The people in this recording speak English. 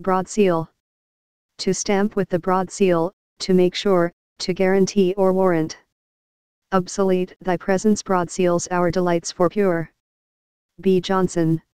Broad seal. To stamp with the broad seal, to make sure, to guarantee or warrant. Obsolete, thy presence broad seals our delights for pure. B. Johnson.